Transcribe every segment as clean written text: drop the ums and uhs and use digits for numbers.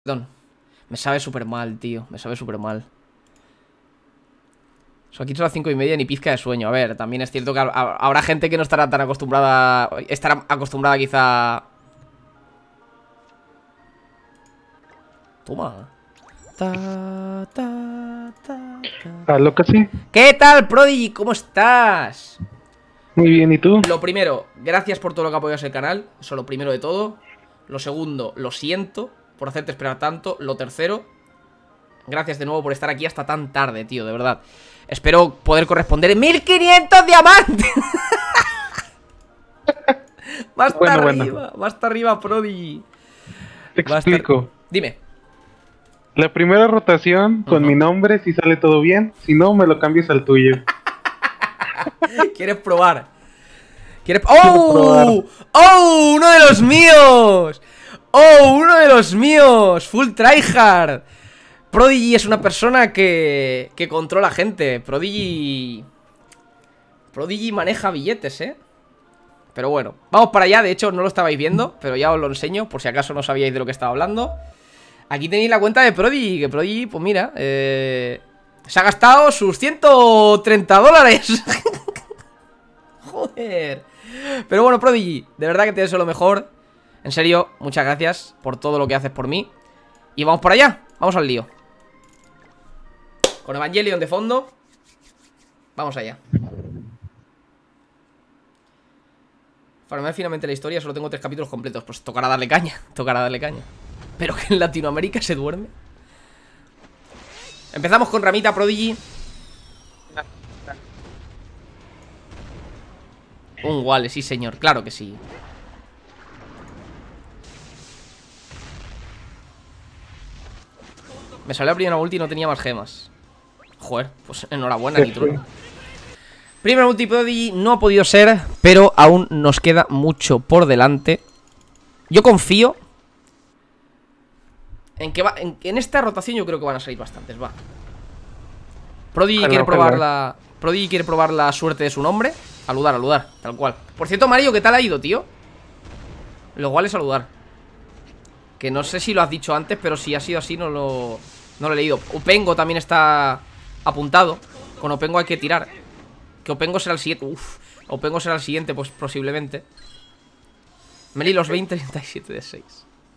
Perdón. Me sabe súper mal, tío. Me sabe súper mal. Son aquí son las 5:30 ni pizca de sueño. A ver, también es cierto que habrá gente que no estará tan acostumbrada. Estará acostumbrada quizá. Toma. ¿Aló, casi? ¿Qué tal, Prodigy? ¿Cómo estás? Muy bien, ¿y tú? Lo primero, gracias por todo lo que apoyas el canal. Eso lo primero de todo. Lo segundo, lo siento por hacerte esperar tanto. Lo tercero, gracias de nuevo por estar aquí hasta tan tarde, tío, de verdad. Espero poder corresponder. ¡1500 diamantes! Va hasta arriba, va hasta arriba, Prodigy. Te explico. Dime. La primera rotación con mi nombre, si sale todo bien. Si no, me lo cambias al tuyo. ¿Quieres probar? ¡Oh! ¡Oh! ¡Uno de los míos! ¡Oh! ¡Uno de los míos! ¡Full tryhard! Prodigy es una persona que controla gente. Prodigy maneja billetes, ¿eh? Pero bueno, vamos para allá. De hecho, no lo estabais viendo, pero ya os lo enseño, por si acaso no sabíais de lo que estaba hablando. Aquí tenéis la cuenta de Prodigy. Que Prodigy, pues mira, se ha gastado sus $130. Joder. Pero bueno, Prodigy, de verdad que te deseo lo mejor. En serio, muchas gracias por todo lo que haces por mí. Y vamos para allá, vamos al lío. Con Evangelion de fondo. Vamos allá. Farmear finalmente la historia. Solo tengo 3 capítulos completos. Pues tocará darle caña. Tocará darle caña. Pero que en Latinoamérica se duerme. Empezamos con ramita, Prodigy. Un Wall, sí señor, claro que sí. Me salió la primera ulti y no tenía más gemas. Joder, pues enhorabuena, Nitro. Primera ulti Prodigy no ha podido ser, pero aún nos queda mucho por delante. Yo confío en que en esta rotación yo creo que van a salir bastantes, va. Prodigy quiere probar Prodigy quiere probar la suerte de su nombre. Saludar, tal cual. Por cierto, Mario, ¿qué tal ha ido, tío? Lo igual es saludar. Que no sé si lo has dicho antes, pero si ha sido así no lo he leído. Opengo también está apuntado. Con Opengo hay que tirar. Que Opengo será el siguiente. Uf, Opengo será el siguiente, pues posiblemente. Meli los 20, 37 de 6.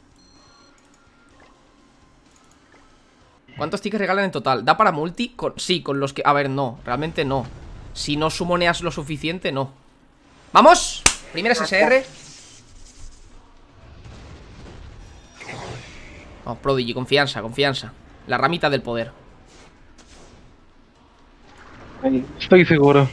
¿Cuántos tickets regalan en total? ¿Da para multi? Sí, con los que... A ver, no, realmente no. Si no sumoneas lo suficiente, no. ¡Vamos! Primera SSR. Vamos, Prodigy, confianza, confianza. La ramita del poder. Estoy seguro.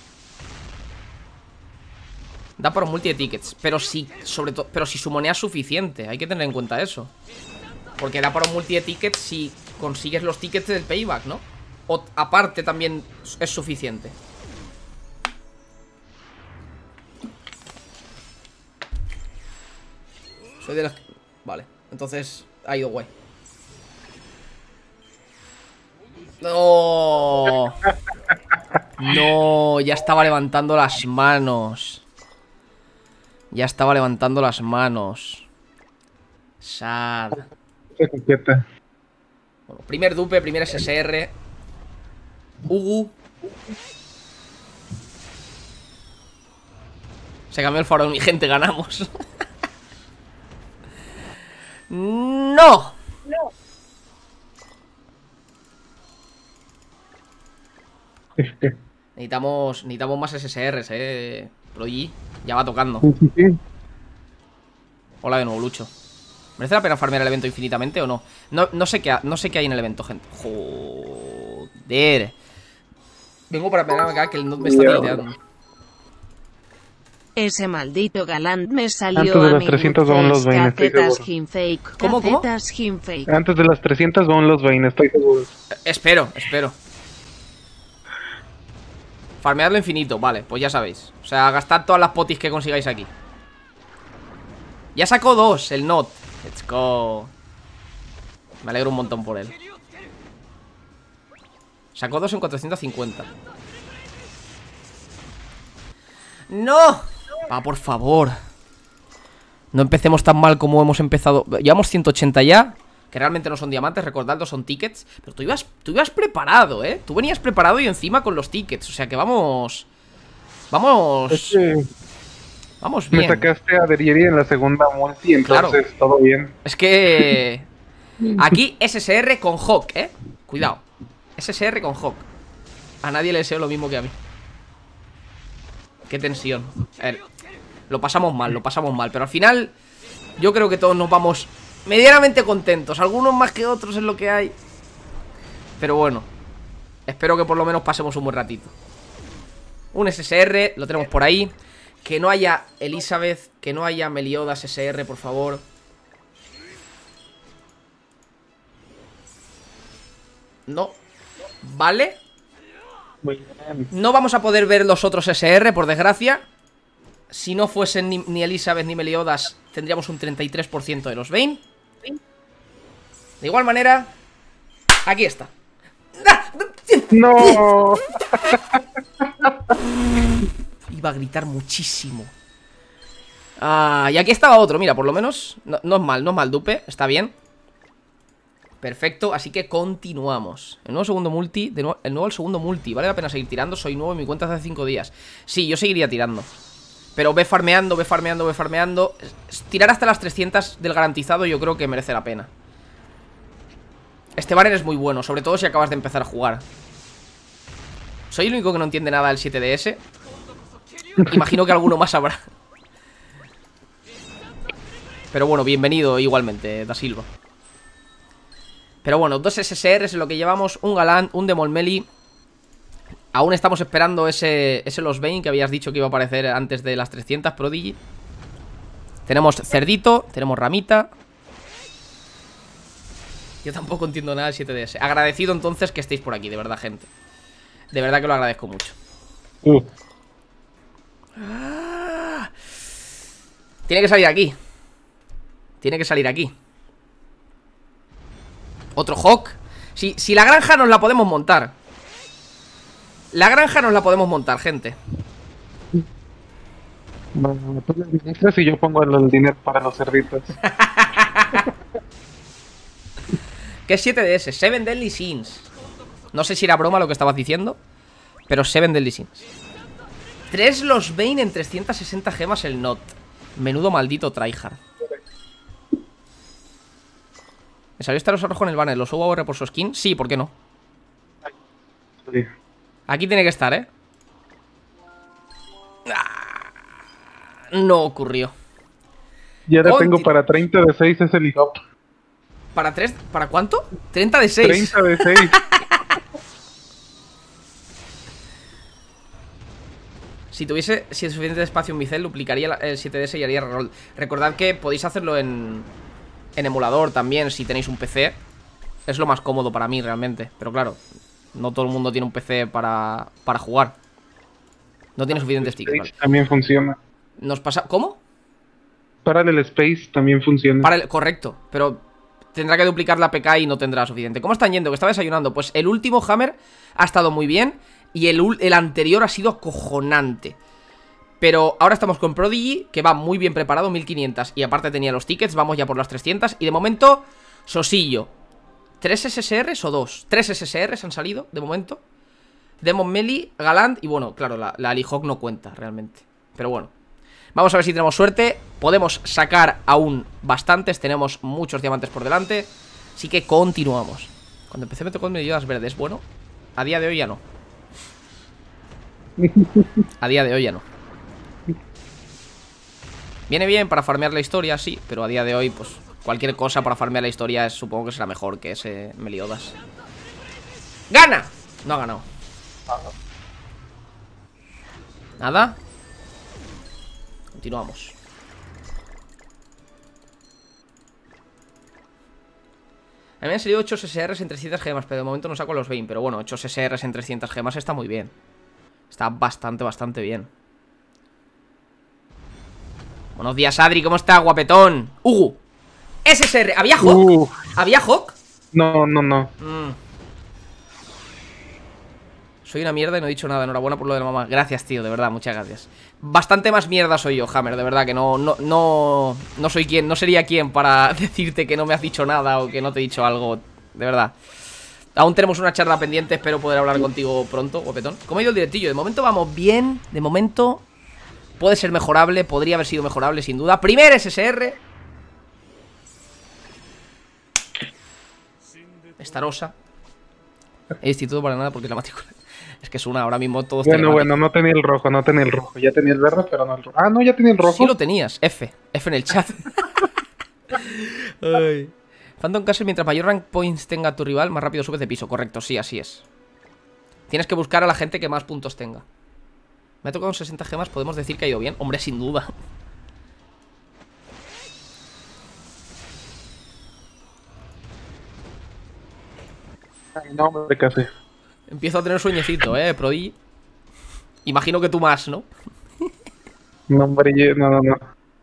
Da para un multi de tickets. Pero si, sobre todo, pero si sumoneas suficiente. Hay que tener en cuenta eso. Porque da para un multi de tickets si consigues los tickets del payback, ¿no? O aparte también es suficiente. Soy de las... Vale, entonces ha ido guay. No. No, ya estaba levantando las manos. Ya estaba levantando las manos. Sad. Bueno, primer dupe, primer SSR. Ugu. Se cambió el farol, mi gente, ganamos. ¡No! Necesitamos más SSRs, Prodigy, ya va tocando. Hola de nuevo, Lucho. ¿Merece la pena farmear el evento infinitamente o no? No sé qué hay en el evento, gente. Joder. Vengo para pegar acá que el noob me está tilteando. Ese maldito Galant me salió antes de las 300 van los Vayne, estoy seguro. ¿Cómo? Antes de las 300 van los Vayne, estoy seguro. Espero. Farmearlo infinito, vale, pues ya sabéis. O sea, gastad todas las potis que consigáis aquí. Ya sacó 2, el Not. Let's go. Me alegro un montón por él. Sacó 2 en 450. ¡No! Va, por favor. No empecemos tan mal como hemos empezado. Llevamos 180 ya. que realmente no son diamantes, recordadlo, son tickets. Pero tú ibas preparado, ¿eh? Tú venías preparado y encima con los tickets. O sea que vamos... Es que Vamos me bien. sacaste a Derieri en la segunda multi, entonces Claro. todo bien. Es que... Aquí SSR con Hawk, ¿eh? Cuidado. SSR con Hawk. A nadie le deseo lo mismo que a mí. Qué tensión. A ver, lo pasamos mal. Pero al final, yo creo que todos nos vamos medianamente contentos. Algunos más que otros es lo que hay. Pero bueno, espero que por lo menos pasemos un buen ratito. Un SSR, lo tenemos por ahí. Que no haya Elizabeth, que no haya Meliodas SR, por favor. No. Vale. Muy bien. No vamos a poder ver los otros SR, por desgracia. Si no fuesen ni Elizabeth ni Meliodas, tendríamos un 33% de los Vayne. De igual manera, aquí está. ¡No! Iba a gritar muchísimo. Y aquí estaba otro, mira, por lo menos no es mal dupe, está bien. Perfecto, así que continuamos. El nuevo segundo multi, el segundo multi. Vale la pena seguir tirando, soy nuevo en mi cuenta hace 5 días. Sí, yo seguiría tirando. Pero ve farmeando. Tirar hasta las 300 del garantizado yo creo que merece la pena. Este banner es muy bueno, sobre todo si acabas de empezar a jugar. Soy el único que no entiende nada del 7DS. Imagino que alguno más habrá. Pero bueno, bienvenido igualmente, Da Silva. Pero bueno, 2 SSRs es lo que llevamos. Un Galant, un Demon Melee. Aún estamos esperando ese Los Vayne que habías dicho que iba a aparecer antes de las 300, Prodigy. Tenemos Cerdito, tenemos Ramita. Yo tampoco entiendo nada del 7DS. Agradecido entonces que estéis por aquí, de verdad, gente. De verdad que lo agradezco mucho. Tiene que salir aquí. Tiene que salir aquí. Otro Hawk. Si la granja nos la podemos montar. La granja nos la podemos montar, gente. Bueno, tú le dices y yo pongo el dinero para los cerditos. ¿Qué es 7DS? 7 Deadly Sins. No sé si era broma lo que estabas diciendo, pero 7 Deadly Sins. 3 Los Vayne en 360 gemas el Not. Menudo maldito tryhard. ¿Me salió este rojo en el banner? ¿Lo subo ahora por su skin? Sí, ¿por qué no? Sí. Aquí tiene que estar, ¿eh? No ocurrió. Y ahora tengo para 30 de 6 ese Ligop. ¿Para 3? ¿Para cuánto? 30 de 6. 30 de 6. Si tuviese suficiente espacio en mi cel, duplicaría el 7DS y haría reroll. Recordad que podéis hacerlo en emulador también, si tenéis un PC. Es lo más cómodo para mí, realmente. Pero claro, no todo el mundo tiene un PC para jugar. No tiene suficientes tickets, ¿vale? También funciona. Nos pasa... ¿Cómo? Parallel Space también funciona. Correcto, pero tendrá que duplicar la PK y no tendrá suficiente. ¿Cómo están yendo? Que estaba desayunando. Pues el último Hammer ha estado muy bien. Y el anterior ha sido acojonante. Pero ahora estamos con Prodigy, que va muy bien preparado, 1500. Y aparte tenía los tickets, vamos ya por las 300. Y de momento, Sosillo. ¿3 SSRs o 2? 3 SSRs han salido, de momento. Demon Melee, Galant. Y bueno, claro, la Alihawk no cuenta realmente. Pero bueno, vamos a ver si tenemos suerte. Podemos sacar aún bastantes. Tenemos muchos diamantes por delante. Así que continuamos. Cuando empecé me tocó en medidas verdes. Bueno, a día de hoy ya no. A día de hoy ya no. Viene bien para farmear la historia, sí. Pero a día de hoy, pues cualquier cosa para farmear la historia supongo que será mejor que ese Meliodas. ¡Gana! No ha ganado. Nada. Continuamos. A mí me han salido 8 SSRs en 300 gemas, pero de momento no saco los 20. Pero bueno, 8 SSRs en 300 gemas está muy bien. Está bastante bien. Buenos días, Adri, ¿cómo está, guapetón? Ugu, SSR, ¿había Hawk? ¿Había Hawk? No. Soy una mierda y no he dicho nada. Enhorabuena por lo de la mamá. Gracias, tío, de verdad, muchas gracias. Bastante más mierda soy yo, Hammer, de verdad, que no soy quien, no sería quien para decirte que no me has dicho nada o que no te he dicho algo, de verdad. Aún tenemos una charla pendiente, espero poder hablar contigo pronto, guapetón. ¿Cómo ha ido el directillo? De momento vamos bien, de momento puede ser mejorable, podría haber sido mejorable sin duda. Primer SSR. Estarosa. El instituto para nada porque es la matrícula. Es que es una, ahora mismo todos Bueno, no tenía el rojo, no tenía el rojo. Ya tenía el verde, pero no el rojo. Ah, no, ya tenía el rojo. Sí lo tenías, F en el chat. Ay. Phantom Castle, mientras mayor rank points tenga tu rival, más rápido subes de piso. Correcto, sí, así es. Tienes que buscar a la gente que más puntos tenga. Me ha tocado un 60 gemas, podemos decir que ha ido bien. Hombre, sin duda. Ay, no, me casé. Empiezo a tener sueñecito, Prodi. Imagino que tú más, ¿no? No, hombre, no.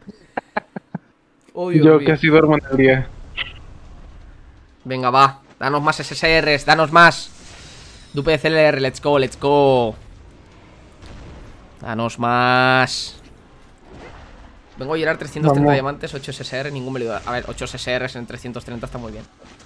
Oh, Dios Yo mío. casi duermo en el día. Venga, va. Danos más SSRs, danos más. Dupe de CLR, let's go, let's go. Danos más. Vengo a llenar 330 Vamos. diamantes, 8 SSR, ningún me lo da. A ver, 8 SSRs en 330 está muy bien.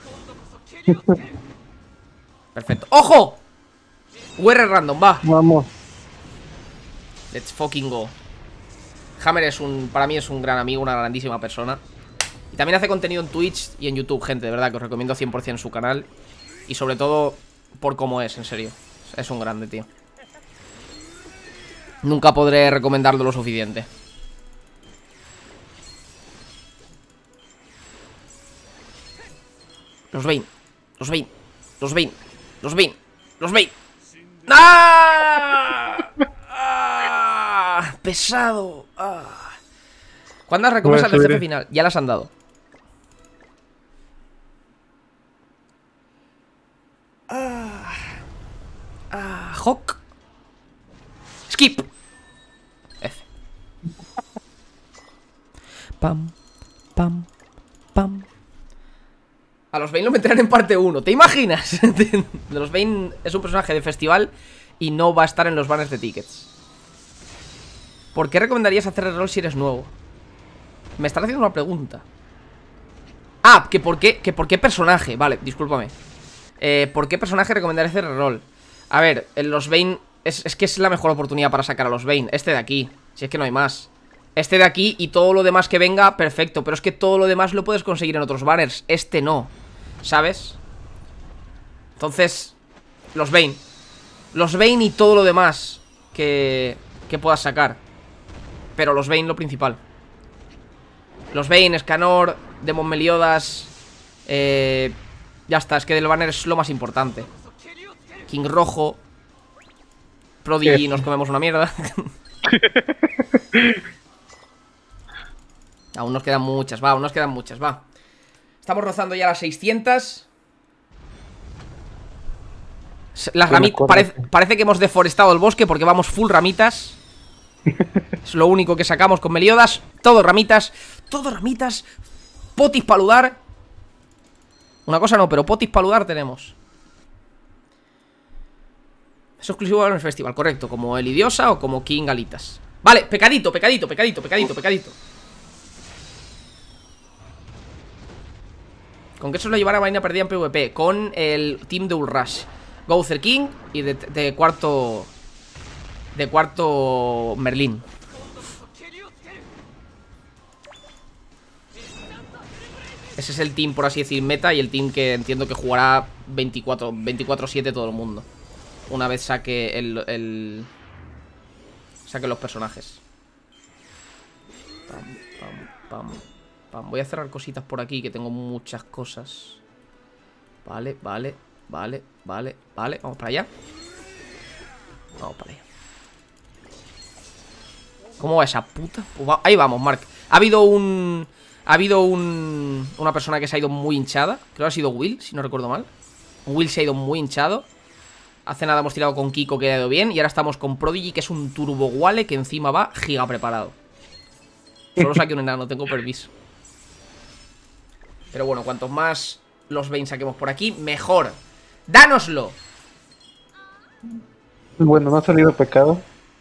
Perfecto. ¡Ojo! UR random, va. Vamos. Let's fucking go. Hammer es para mí es un gran amigo, una grandísima persona. Y también hace contenido en Twitch y en YouTube, gente, de verdad, que os recomiendo 100% su canal. Y sobre todo por cómo es, en serio. Es un grande, tío. Nunca podré recomendarlo lo suficiente. Los Vayne. ¡Ah! ¡Ah! ¡Pesado! ¡Ah! ¿Cuántas recompensas del jefe final? Ya las han dado. Hawk. Skip. F. Pam. A los Vayne lo meterán en parte 1. ¿Te imaginas? De los Vayne es un personaje de festival y no va a estar en los banners de tickets. ¿Por qué recomendarías hacer reroll si eres nuevo? Me están haciendo una pregunta. Ah, que por qué personaje. Vale, discúlpame. ¿Por qué personaje recomendaría hacer reroll? A ver, en los Vayne es que es la mejor oportunidad para sacar a los Vayne. Este de aquí, si es que no hay más. Este de aquí y todo lo demás que venga, perfecto. Pero es que todo lo demás lo puedes conseguir en otros banners. Este no, ¿sabes? Entonces, los Vayne y todo lo demás que puedas sacar. Pero los Vayne lo principal. Los Vayne, Escanor, Demon Meliodas. Ya está, es que del banner es lo más importante. King Rojo. Prodigy, nos comemos una mierda. Aún nos quedan muchas, va, Estamos rozando ya las 600. Las ramitas, parece que hemos deforestado el bosque porque vamos full ramitas. Es lo único que sacamos con Meliodas. Todo ramitas. Potis para ludar. Una cosa no, pero potis para ludar tenemos. Es exclusivo en el festival, correcto. Como el Idiosa o como King Galitas. Vale, pecadito. ¿Con qué se lo llevará Vaina perdida en PvP? Con el team de Ulrush, Gouther King y de cuarto Merlin. Ese es el team, por así decir, meta. Y el team que entiendo que jugará 24/7 todo el mundo. Una vez saque saque los personajes. Pam. Voy a cerrar cositas por aquí, que tengo muchas cosas. Vale. Vamos para allá. ¿Cómo va esa puta? Ahí vamos, Mark. Ha habido una persona que se ha ido muy hinchada. Creo que ha sido Will, si no recuerdo mal. Will se ha ido muy hinchado. Hace nada hemos tirado con Kiko, que ha ido bien. Y ahora estamos con Prodigy, que es un turbo wale que encima va giga preparado. Solo saqué un enano, tengo permiso. Pero bueno, cuantos más los Vayne saquemos por aquí, mejor. ¡Dánoslo! Bueno, no ha salido pecado.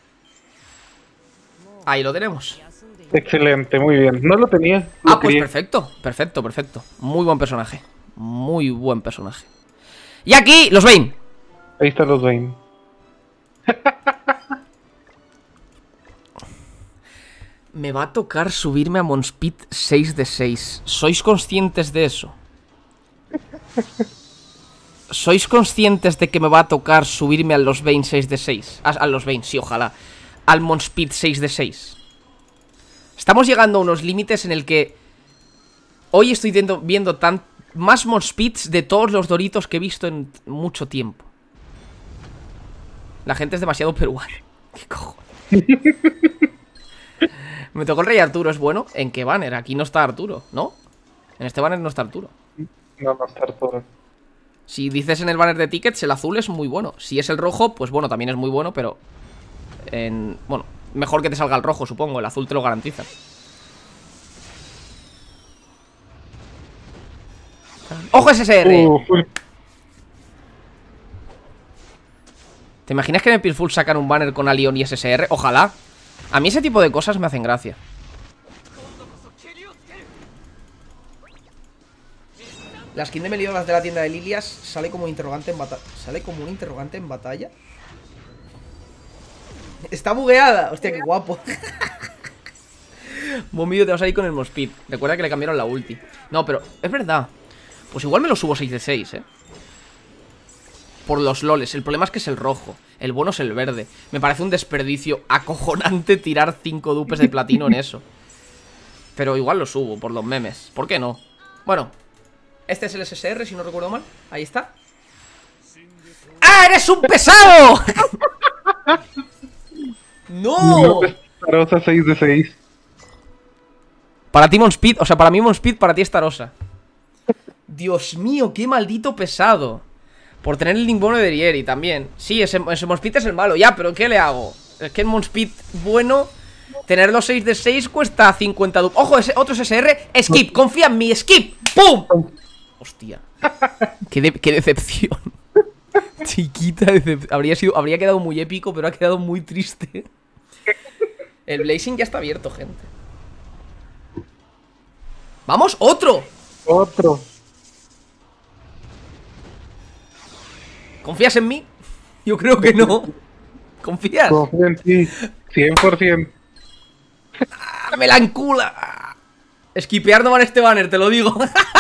Ahí lo tenemos. Excelente, muy bien. No lo tenía. Lo Pues quería. perfecto, perfecto, perfecto. Muy buen personaje. Muy buen personaje. Y aquí, los Vayne. Ahí están los Vayne. Me va a tocar subirme a Monspeed 6 de 6. ¿Sois conscientes de eso? ¿Sois conscientes de que me va a tocar subirme a los Vayne 6 de 6? A los Vayne, sí, ojalá. Al Monspeed 6 de 6. Estamos llegando a unos límites en el que hoy estoy viendo más Monspeeds de todos los Doritos que he visto en mucho tiempo. La gente es demasiado peruana. ¿Qué cojones? Me tocó el Rey Arturo, ¿es bueno? ¿En qué banner? Aquí no está Arturo, ¿no? En este banner no está Arturo. No, no está Arturo. Si dices en el banner de tickets, el azul es muy bueno. Si es el rojo, pues bueno, también es muy bueno, pero... bueno, mejor que te salga el rojo, supongo. El azul te lo garantiza. ¡Ojo SSR! ¿Te imaginas que en el Peaceful sacan un banner con Alion y SSR? Ojalá. A mí ese tipo de cosas me hacen gracia. La skin de Meliodas de la tienda de Lilias sale como interrogante en batalla. ¿Sale como un interrogante en batalla? Está bugueada. Hostia, qué guapo. Bombillo, te vas a ir con el Monspeed. Recuerda que le cambiaron la ulti. No, pero es verdad. Pues igual me lo subo 6 de 6, por los loles. El problema es que es el rojo. El bueno es el verde. Me parece un desperdicio acojonante tirar 5 dupes de platino en eso. Pero igual lo subo por los memes. ¿Por qué no? Bueno, este es el SSR, si no recuerdo mal. Ahí está. ¡Ah, eres un pesado! ¡No! Tarosa 6 de 6. Para ti Monspeed, o sea, para mí Monspeed, para ti es Tarosa. Dios mío, qué maldito pesado. Por tener el Link bueno de Derieri también. Sí, ese Monspeed es el malo, ya, pero ¿qué le hago? Es que el Monspeed bueno, tener los 6 de 6 cuesta 50 dupes. ¡Ojo, ese otro SSR! ¡Skip! ¡Confía en mí! ¡Skip! ¡Pum! Hostia. Qué decepción. Chiquita decepción. Habría quedado muy épico, pero ha quedado muy triste. El Blazing ya está abierto, gente. ¡Vamos! ¡Otro! Otro. ¿Confías en mí? Yo creo que no. ¿Confías? Confío en ti. 100%. ¡Me la encula! Esquipear no va en este banner, te lo digo.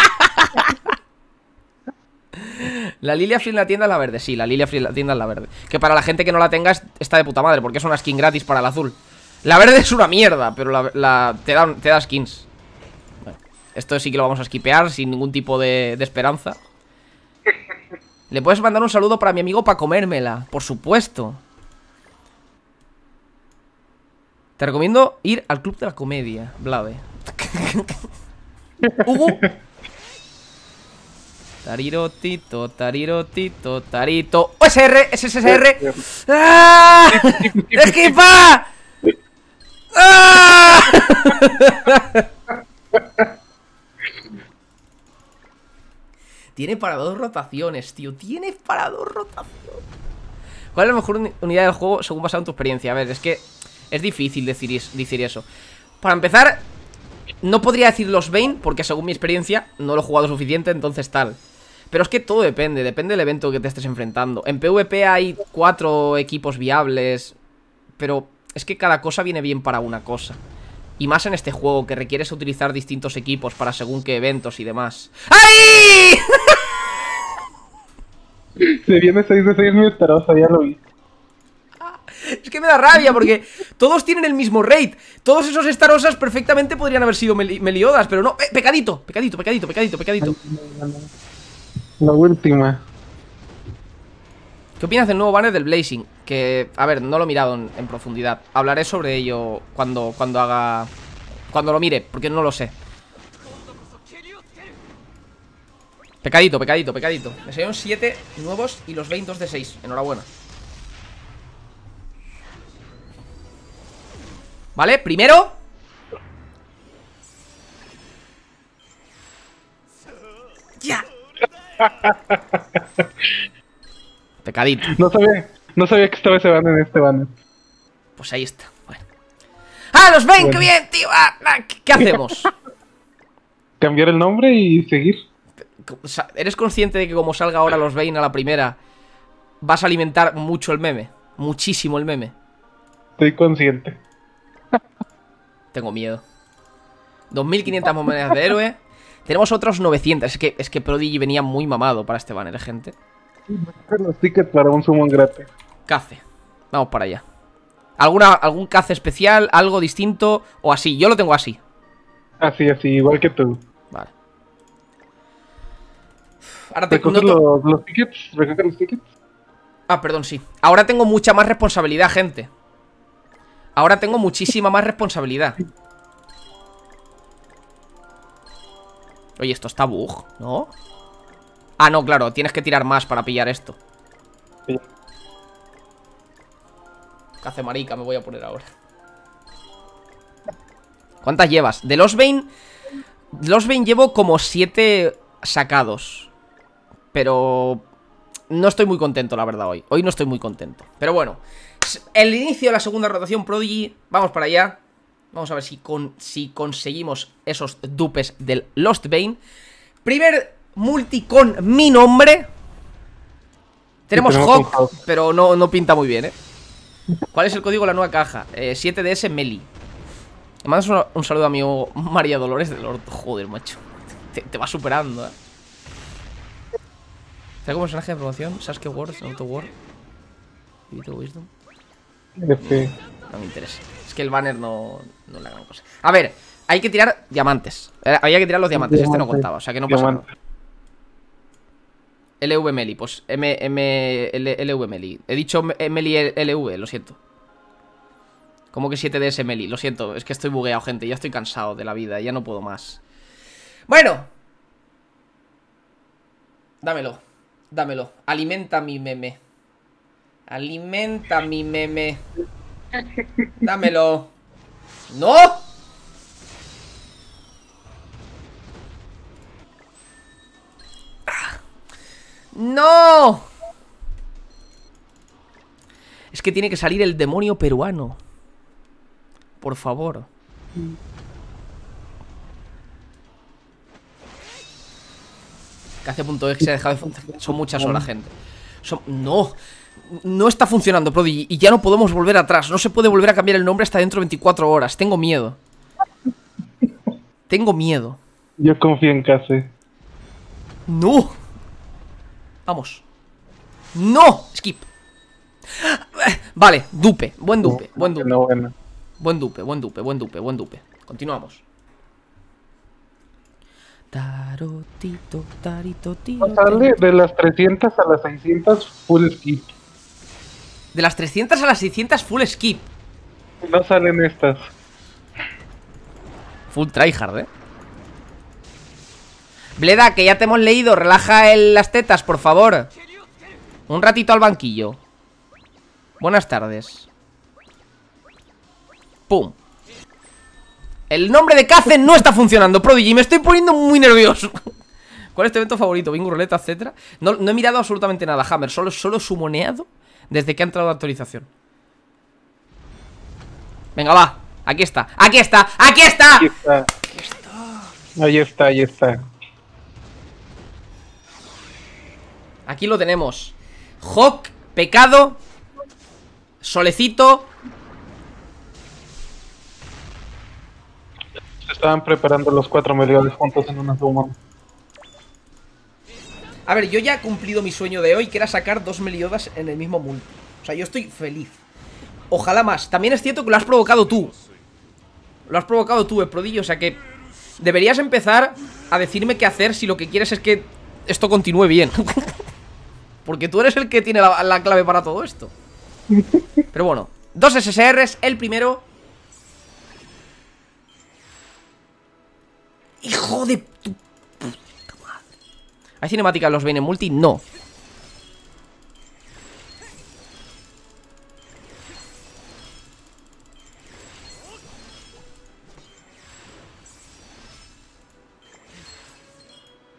La Lilia Free en la tienda es la verde. Sí, la Lilia Free en la tienda es la verde. Que para la gente que no la tenga está de puta madre, porque es una skin gratis para el azul. La verde es una mierda, pero te da skins. Bueno, esto sí que lo vamos a esquipear sin ningún tipo de esperanza. Le puedes mandar un saludo para mi amigo para comérmela, por supuesto. Te recomiendo ir al Club de la Comedia, Blave. Hugo. Tarirotito, tarirotito, tarito. ¡OSR! ¡SSR! ¡Ah! ¡Esquipa! ¡Ah! Tiene para 2 rotaciones, tío. Tiene para 2 rotaciones. ¿Cuál es la mejor unidad del juego según basado en tu experiencia? A ver, es que es difícil decir eso. Para empezar, no podría decir los Vayne, porque según mi experiencia no lo he jugado suficiente, entonces tal. Pero es que todo depende del evento que te estés enfrentando. En PvP hay 4 equipos viables, pero es que cada cosa viene bien para una cosa. Y más en este juego, que requieres utilizar distintos equipos para según qué eventos y demás. ¡Ay! Se viene 6 de 6 mi Tarosa, ya lo vi. Es que me da rabia porque todos tienen el mismo rate. Todos esos Starosas perfectamente podrían haber sido Meliodas, pero no. Pecadito, pecadito, pecadito, pecadito, pecadito. La última. ¿Qué opinas del nuevo banner del Blazing? Que, a ver, no lo he mirado en profundidad. Hablaré sobre ello cuando lo mire, porque no lo sé. Pecadito, pecadito, pecadito. Me salieron 7 nuevos y los 20 2 de 6. Enhorabuena. Vale, primero. ¡Ya! Pecadito. No No sabía que estaba ese banner en este banner. Pues ahí está. Bueno. ¡Ah, los ven! ¡Qué Bueno. bien, tío! ¿Qué hacemos? Cambiar el nombre y seguir. O sea, ¿eres consciente de que como salga ahora los Vayne a la primera, vas a alimentar mucho el meme? Muchísimo el meme. Estoy consciente. Tengo miedo. 2500 monedas de héroe. Tenemos otros 900. Es que Prodigy venía muy mamado para este banner, gente. Los tickets para un summon gratis. Cace. Vamos para allá. ¿Algún cace especial? ¿Algo distinto? ¿O así? Yo lo tengo así. Así, igual que tú. Vale. Ahora te... ¿Recoges los tickets? ¿Recoges los tickets? Ah, perdón, sí. Ahora tengo mucha más responsabilidad, gente. Ahora tengo muchísima más responsabilidad. Oye, esto está bug, ¿no? Ah, no, claro, tienes que tirar más para pillar esto. Sí. Cace marica, me voy a poner ahora. ¿Cuántas llevas? De los Vayne llevo como 7 sacados. Pero no estoy muy contento, la verdad, hoy. Hoy no estoy muy contento. Pero bueno, el inicio de la segunda rotación Prodigy. Vamos para allá. Vamos a ver si conseguimos esos dupes del Lost Vayne. Primer multi con mi nombre. Tenemos Hawk, pero no pinta muy bien, ¿eh? ¿Cuál es el código de la nueva caja? 7DS Meli. Me mandas un saludo a mi amigo María Dolores del Orto. Joder, macho. Te va superando, ¿eh? ¿Está como personaje de promoción? Sasuke Wars, Naruto War. Vito Wisdom. No me interesa. Es que el banner no la gran cosa. A ver, hay que tirar diamantes. Había que tirar los diamantes. Este no contaba, o sea que no pasa nada. LV Meli, pues LV Meli. He dicho Meli LV, lo siento. ¿Cómo que 7DS Meli? Lo siento, es que estoy bugueado, gente. Ya estoy cansado de la vida, ya no puedo más. Bueno. Dámelo. Alimenta mi meme. Alimenta mi meme. Dámelo. ¡No! ¡No! Es que tiene que salir el demonio peruano. Por favor. Cace.exe ha dejado de funcionar. Son muchas horas, gente. No está funcionando, Prodigy. Y ya no podemos volver atrás. No se puede volver a cambiar el nombre hasta dentro de 24 horas. Tengo miedo. Tengo miedo. Yo confío en Case. ¡No! Vamos. ¡No! Skip. Vale, dupe. Buen dupe. Buen dupe. No, bueno. Buen dupe. Continuamos. Tarotito, tarito, tiro. Sale de las 300 a las 600 full skip. De las 300 a las 600 full skip. No salen estas. Full tryhard, Bleda, que ya te hemos leído. Relaja las tetas, por favor. Un ratito al banquillo. Buenas tardes. Pum. El nombre de Cace no está funcionando, Prodigy. Me estoy poniendo muy nervioso. ¿Cuál es tu evento favorito? Bingo, ruleta, etcétera. No he mirado absolutamente nada, Hammer. Solo sumoneado desde que ha entrado la actualización. Venga, va. Aquí está. ¡Aquí está! ¡Aquí está! Ahí está. Ahí está. Aquí lo tenemos. Hawk, Pecado, Solecito. Se estaban preparando los 4 millones juntos en una summon. A ver, yo ya he cumplido mi sueño de hoy, que era sacar 2 Meliodas en el mismo multi. O sea, yo estoy feliz. Ojalá más. También es cierto que lo has provocado tú. Lo has provocado tú, Prodigy. O sea que deberías empezar a decirme qué hacer si lo que quieres es que esto continúe bien. Porque tú eres el que tiene la clave para todo esto. Pero bueno, 2 SSRs, el primero. ¡Hijo de tu puta madre! ¿Hay cinemática en los Vayne multi? No.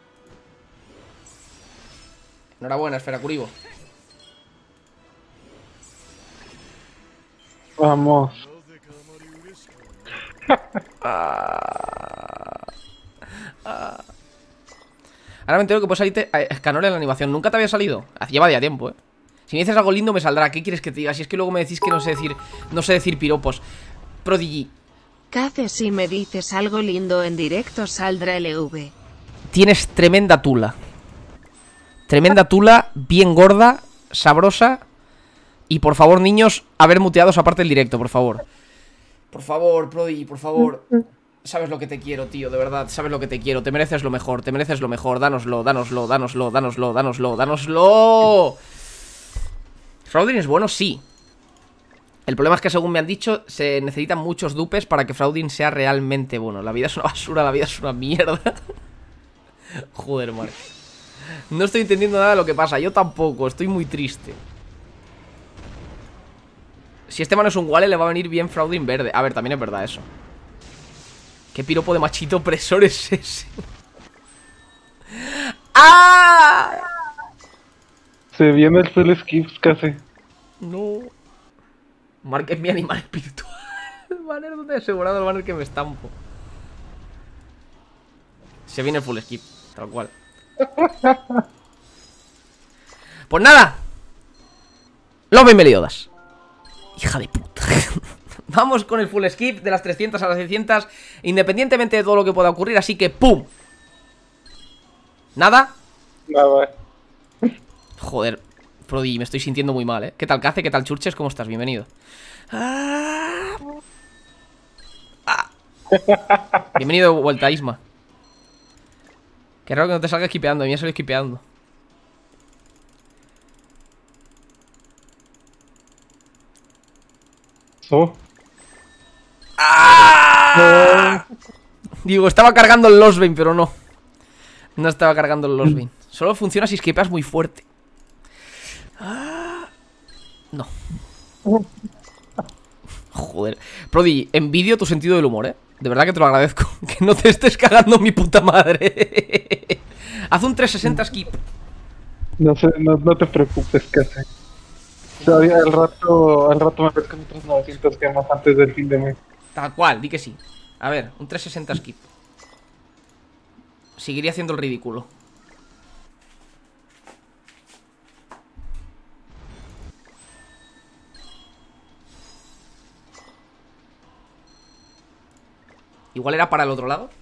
Enhorabuena, Esfera Kuribo. Vamos. Ahora me entero que puedes salirte a Escanor en la animación. Nunca te había salido. Lleva ya tiempo, Si me dices algo lindo me saldrá. ¿Qué quieres que te diga? Si es que luego me decís que no sé decir piropos. Prodigy. ¿Qué haces si me dices algo lindo en directo? Saldrá LV. Tienes tremenda tula. Tremenda tula, bien gorda, sabrosa. Y por favor, niños, haber muteados aparte del directo, por favor. Por favor, Prodigy, por favor. Sabes lo que te quiero, tío, de verdad. Sabes lo que te quiero, te mereces lo mejor. Te mereces lo mejor, dánoslo, dánoslo, dánoslo, dánoslo, dánoslo, dánoslo. ¿Fraudin es bueno? Sí. El problema es que, según me han dicho, se necesitan muchos dupes para que Fraudin sea realmente bueno. La vida es una basura, la vida es una mierda. Joder, Mark. No estoy entendiendo nada de lo que pasa. Yo tampoco, estoy muy triste. Si este mano es un Wale, le va a venir bien Fraudin verde. A ver, también es verdad eso. ¿Qué piropo de machito opresor es ese? ¡Ah! Se viene el full skips casi. No. Mark es mi animal espiritual. El banner donde he asegurado el banner que me estampo. Se viene el full skip, tal cual. Pues nada. Los bienvenidos. Hija de puta. Vamos con el full skip de las 300 a las 600, independientemente de todo lo que pueda ocurrir, así que ¡pum! ¿Nada? Nada. Joder, Prodi, me estoy sintiendo muy mal, ¿eh? ¿Qué tal, Cace? ¿Qué tal, Churches? ¿Cómo estás? Bienvenido. Bienvenido de vuelta, Isma. Qué raro que no te salga esquipeando, a mí me salió esquipeando. Digo, estaba cargando el Losbane, pero no. No estaba cargando el Losbane. Solo funciona si esquipeas muy fuerte. No. Joder. Prodi, envidio tu sentido del humor, De verdad que te lo agradezco. Que no te estés cagando mi puta madre. Haz un 360 skip. No sé, no te preocupes, casi. Todavía al rato me pescan otros 900 gemas antes del fin de mes. Tal cual, di que sí. A ver, un 360 skip. Seguiría haciendo el ridículo. Igual era para el otro lado.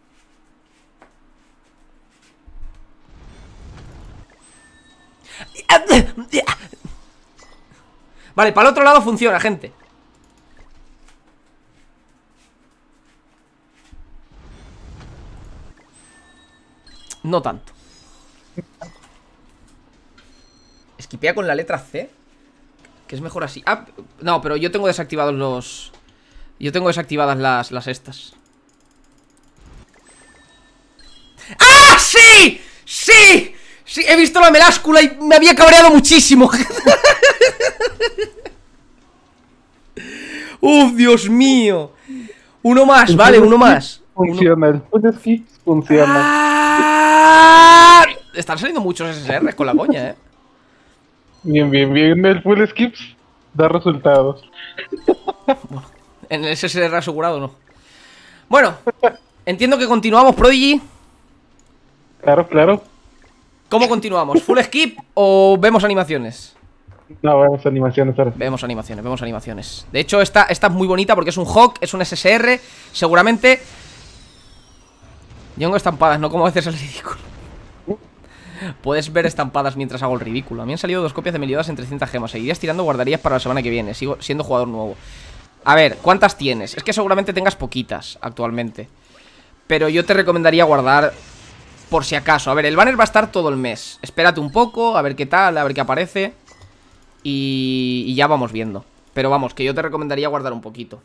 Vale, para el otro lado funciona, gente. No tanto. Esquipea con la letra C. Que es mejor así. Ah, no, pero yo tengo desactivados los... Yo tengo desactivadas las estas. ¡Ah! ¡Sí! ¡Sí! Sí, he visto la meláscula y me había cabreado muchísimo. ¡Uf, Dios mío! Uno más, vale, uno más. Funciona, el full skip funciona. ¡Ah! Están saliendo muchos SSRs con la coña, Bien, el full skips da resultados. Bueno, en el SSR asegurado no. Bueno, entiendo que continuamos, Prodigy. Claro. ¿Cómo continuamos? ¿Full skip o vemos animaciones? No, vemos animaciones ahora. Vemos animaciones. De hecho, esta es muy bonita porque es un Hawk, es un SSR. Seguramente. Yo tengo estampadas, no como a veces el ridículo. Puedes ver estampadas mientras hago el ridículo. A mí han salido 2 copias de Meliodas en 300 gemas. Seguirías tirando guardarías para la semana que viene. Sigo siendo jugador nuevo. A ver, ¿cuántas tienes? Es que seguramente tengas poquitas actualmente. Pero yo te recomendaría guardar por si acaso. A ver, el banner va a estar todo el mes. Espérate un poco, a ver qué tal, a ver qué aparece. Y ya vamos viendo. Pero vamos, que yo te recomendaría guardar un poquito.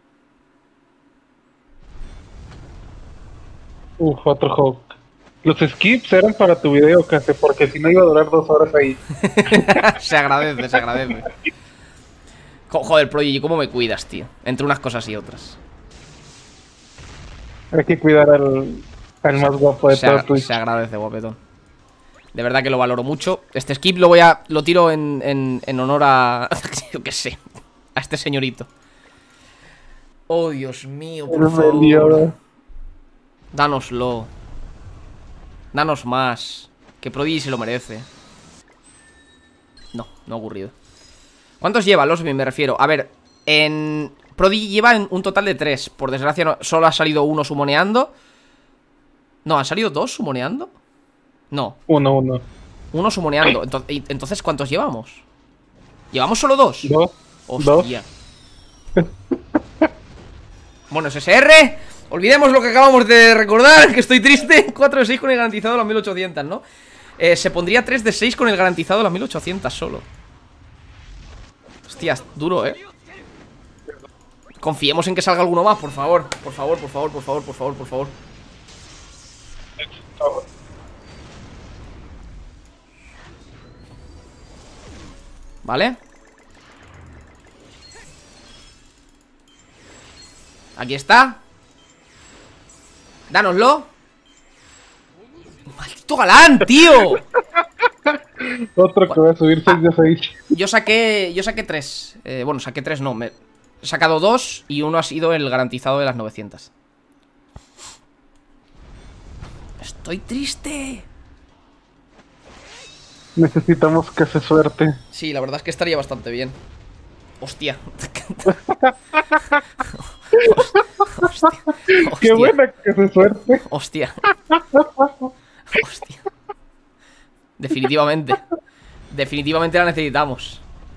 Otro Hawk. Los skips eran para tu video, Case, porque si no iba a durar 2 horas ahí. Se agradece. Joder, Prodigy, ¿cómo me cuidas, tío? Entre unas cosas y otras. Hay que cuidar al más guapo de todo Twitch. Se agradece, guapetón. De verdad que lo valoro mucho. Este skip lo tiro en honor a... yo qué sé. A este señorito. Oh, Dios mío, El por favor. Meliodas. Dánoslo. Danos más. Que Prodigy se lo merece. No, no ha ocurrido. ¿Cuántos lleva Losby? Me refiero. A ver, Prodigy lleva un total de 3. Por desgracia solo ha salido uno sumoneando. No, ¿han salido 2 sumoneando? No, Uno. uno sumoneando. Entonces, ¿cuántos llevamos? ¿Llevamos solo 2? Dos. Hostia. Bueno, SSR. Olvidemos lo que acabamos de recordar, que estoy triste. 4 de 6 con el garantizado de las 1800, ¿no? Se pondría 3 de 6 con el garantizado de las 1800 solo. Hostias, duro, Confiemos en que salga alguno más, por favor. Por favor, por favor, por favor, por favor, por favor. ¿Vale? Aquí está. Dánoslo. ¡Maldito galán, tío! Otro que va a subir 6 de 6. Yo saqué 3. Bueno, saqué 3, no. He sacado 2 y uno ha sido el garantizado de las 900. Estoy triste. Necesitamos que se suerte. Sí, la verdad es que estaría bastante bien. Hostia. Hostia. Qué buena que se suerte. Hostia. Hostia. Definitivamente. Definitivamente la necesitamos.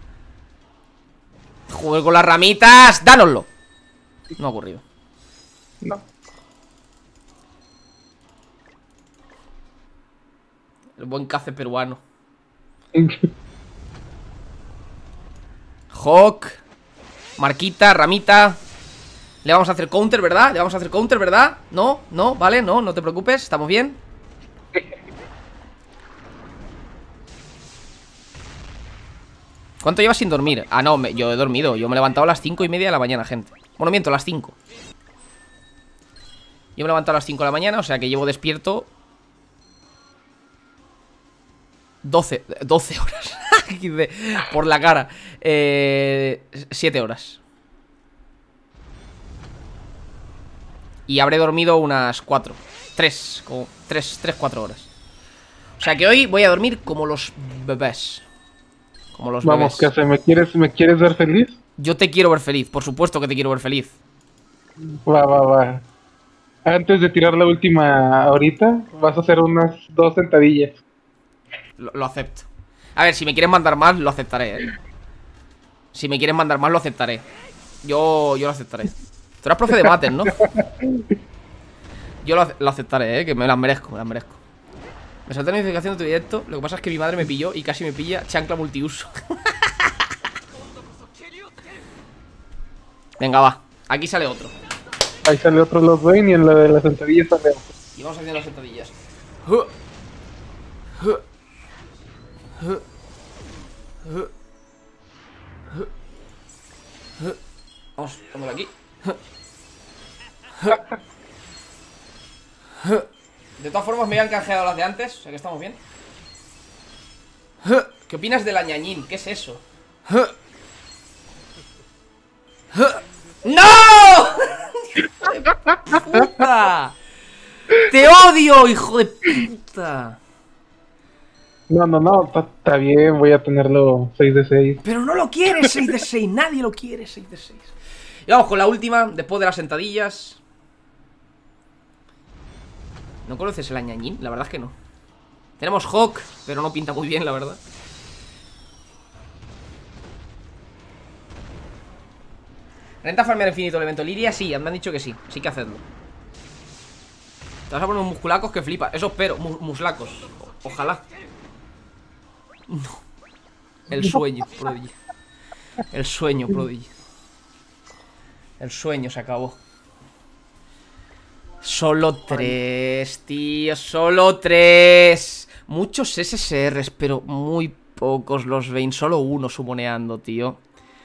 Joder con las ramitas. ¡Dánoslo! No ha ocurrido. No. El buen cace peruano. Hawk. Marquita, ramita. Le vamos a hacer counter, ¿verdad? Le vamos a hacer counter, ¿verdad? No, no, vale, no te preocupes. ¿Estamos bien? ¿Cuánto llevas sin dormir? Ah, no, yo he dormido. Yo me he levantado a las 5:30 de la mañana, gente. Bueno, miento, a las 5. Yo me he levantado a las 5 de la mañana, o sea que llevo despierto 12 horas. Por la cara. 7 horas. Y habré dormido unas 4. 4 horas. O sea que hoy voy a dormir como los bebés. Como los Vamos, bebés. ¿qué me quieres ver feliz? Yo te quiero ver feliz, por supuesto que te quiero ver feliz. Va. Antes de tirar la última ahorita, vas a hacer unas 2 sentadillas. Lo acepto. A ver, si me quieren mandar más, lo aceptaré, Si me quieren mandar más, lo aceptaré. Yo lo aceptaré. Tú eras profe de mates, ¿no? Yo lo aceptaré, que me las merezco, Me salté la notificación de tu directo. Lo que pasa es que mi madre me pilló y casi me pilla chancla multiuso. Venga, va. Aquí sale otro. Ahí sale otro Los Bane y en la de las sentadillas sale otro. Y vamos haciendo las sentadillas. Vamos, dándole aquí. De todas formas me habían canjeado las de antes, o sea que estamos bien. ¿Qué opinas del añañín? ¿Qué es eso? ¡No! ¡Hijo de puta! ¡Te odio, hijo de puta! No, está bien, voy a tenerlo 6 de 6. Pero no lo quieres 6 de 6, nadie lo quiere 6 de 6. Y vamos con la última, después de las sentadillas. ¿No conoces el añañín? La verdad es que no. Tenemos Hawk, pero no pinta muy bien, la verdad. ¿Renta farmear infinito el evento Liria? Sí, me han dicho que sí, sí que hacedlo. Te vas a poner unos musculacos que flipa. Eso espero, muslacos. Ojalá. No. El sueño, Prodigy. El sueño, Prodigy. El sueño se acabó. Solo 3, tío. Solo 3. Muchos SSRs, pero muy pocos los Bane. Solo uno sumoneando, tío.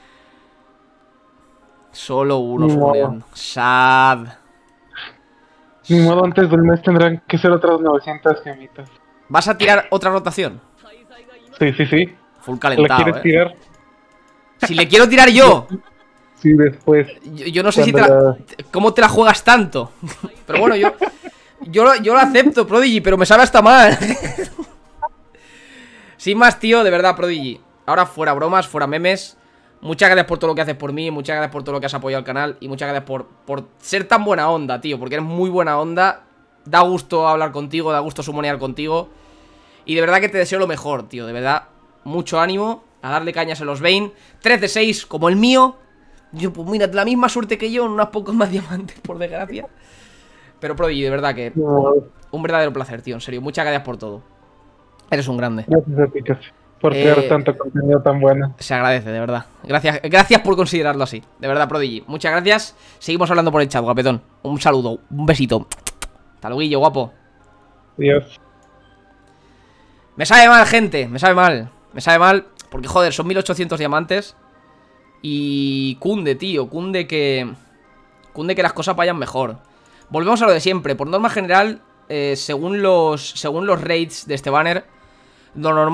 Solo uno sumoneando. Sad. Ni modo, antes del mes tendrán que ser otras 900 gemitas. ¿Vas a tirar otra rotación? Sí. Full ¿La calentado, quieres tirar? Si le quiero tirar yo. Sí, después. Yo no sé si ¿cómo te la juegas tanto? Pero bueno, yo lo acepto, Prodigy, pero me sabe hasta mal. Sin más, tío, de verdad, Prodigy. Ahora fuera bromas, fuera memes. Muchas gracias por todo lo que haces por mí. Muchas gracias por todo lo que has apoyado al canal. Y muchas gracias por ser tan buena onda, tío. Porque eres muy buena onda. Da gusto hablar contigo, da gusto sumonear contigo. Y de verdad que te deseo lo mejor, tío. De verdad, mucho ánimo. A darle cañas en los Vayne. 3 de 6, como el mío. Yo, pues mira, la misma suerte que yo, en unos pocos más diamantes, por desgracia. Pero Prodigy, de verdad que un verdadero placer, tío, en serio. Muchas gracias por todo. Eres un grande. Gracias a ti, Casi, por crear tanto contenido tan bueno. Se agradece, de verdad. Gracias por considerarlo así. De verdad, Prodigy. Muchas gracias. Seguimos hablando por el chat, guapetón. Un saludo, un besito. Hasta luego, guapo. Adiós. Me sabe mal, gente. Me sabe mal. Me sabe mal. Porque, joder, son 1800 diamantes. Y cunde, tío, cunde que las cosas vayan mejor. Volvemos a lo de siempre. Por norma general, según los raids de este banner, lo normal